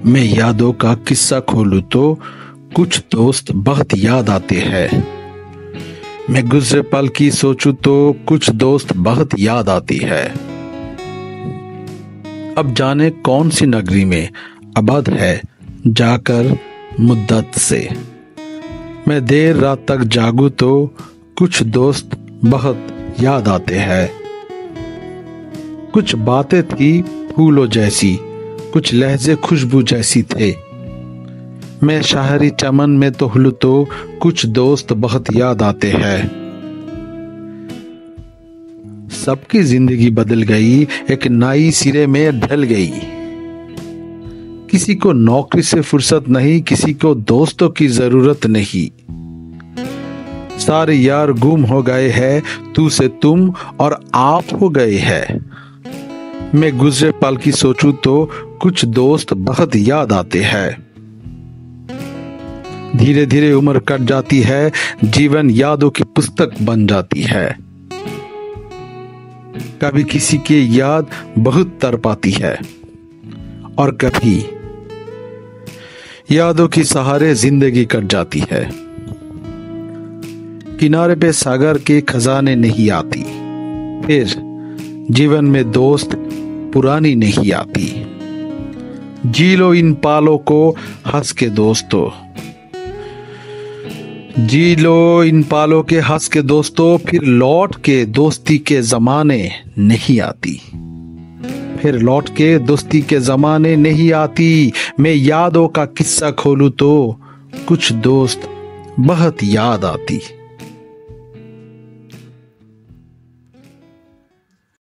मैं यादों का किस्सा खोलूं तो कुछ दोस्त बहुत याद आते हैं। मैं गुजरे पल की सोचूं तो कुछ दोस्त बहुत याद आती है। अब जाने कौन सी नगरी में आबाद है जाकर मुद्दत से। मैं देर रात तक जागूं तो कुछ दोस्त बहुत याद आते हैं। कुछ बातें थी फूलों जैसी, कुछ लहजे खुशबू जैसी थे। मैं शहरी चमन में तो हुलूं तो कुछ दोस्त बहुत याद आते हैं। सबकी जिंदगी बदल गई, एक नई सिरे में ढल गई। किसी को नौकरी से फुर्सत नहीं, किसी को दोस्तों की जरूरत नहीं। सारे यार गुम हो गए हैं, तू से तुम और आप हो गए हैं। मैं गुजरे पल की सोचूं तो कुछ दोस्त बहुत याद आते हैं। धीरे धीरे उम्र कट जाती है, जीवन यादों की पुस्तक बन जाती है। कभी किसी की याद बहुत तड़पाती है और कभी यादों की सहारे जिंदगी कट जाती है। किनारे पे सागर के खजाने नहीं आती, फिर जीवन में दोस्त पुरानी नहीं आती। जी लो इन पालों को हंस के दोस्तों, जी लो इन पालों के हंस के दोस्तों। फिर लौट के दोस्ती के जमाने नहीं आती, फिर लौट के दोस्ती के जमाने नहीं आती। मैं यादों का किस्सा खोलूं तो कुछ दोस्त बहुत याद आती।